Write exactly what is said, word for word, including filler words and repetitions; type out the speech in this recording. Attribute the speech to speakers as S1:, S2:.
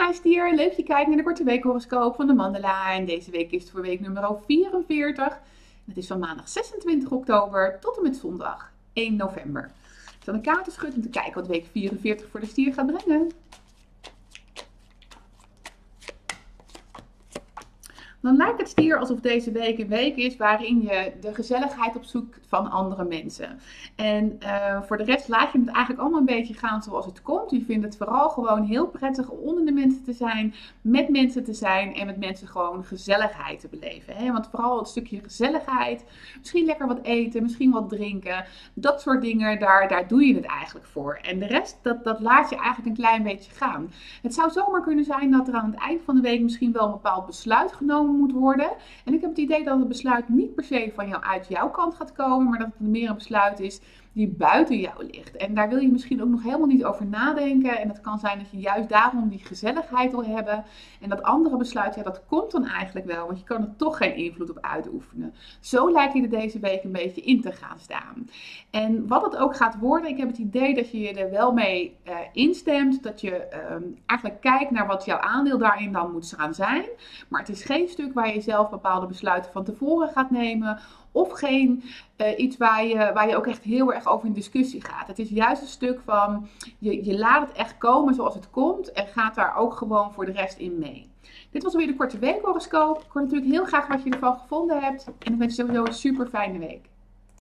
S1: Hi stier, leuk dat je kijkt naar de korte weekhoroscoop van de Mandala. En deze week is het voor week nummer vierenveertig. Het is van maandag zesentwintig oktober tot en met zondag één november. Ik zal een kaarten schudden om te kijken wat week vierenveertig voor de stier gaat brengen. Dan lijkt het stier alsof deze week een week is waarin je de gezelligheid opzoekt van andere mensen. En uh, voor de rest laat je het eigenlijk allemaal een beetje gaan zoals het komt. Je vindt het vooral gewoon heel prettig om onder de mensen te zijn, met mensen te zijn en met mensen gewoon gezelligheid te beleven. Hè? Want vooral het stukje gezelligheid, misschien lekker wat eten, misschien wat drinken, dat soort dingen, daar, daar doe je het eigenlijk voor. En de rest, dat, dat laat je eigenlijk een klein beetje gaan. Het zou zomaar kunnen zijn dat er aan het eind van de week misschien wel een bepaald besluit genomen moet worden. En ik heb het idee dat het besluit niet per se van jou uit jouw kant gaat komen, maar dat het meer een besluit is die buiten jou ligt. En daar wil je misschien ook nog helemaal niet over nadenken. En het kan zijn dat je juist daarom die gezelligheid wil hebben. En dat andere besluit, ja, dat komt dan eigenlijk wel, want je kan er toch geen invloed op uitoefenen. Zo lijkt je er deze week een beetje in te gaan staan. En wat het ook gaat worden, ik heb het idee dat je je er wel mee uh, instemt. Dat je uh, eigenlijk kijkt naar wat jouw aandeel daarin dan moet gaan zijn. Maar het is geen stuk waar je zelf bepaalde besluiten van tevoren gaat nemen. Of geen uh, iets waar je, waar je ook echt heel erg over in discussie gaat. Het is juist een stuk van, je, je laat het echt komen zoals het komt. En gaat daar ook gewoon voor de rest in mee. Dit was alweer de korte weekhoroscoop. Ik hoor natuurlijk heel graag wat je ervan gevonden hebt. En ik wens je sowieso een super fijne week.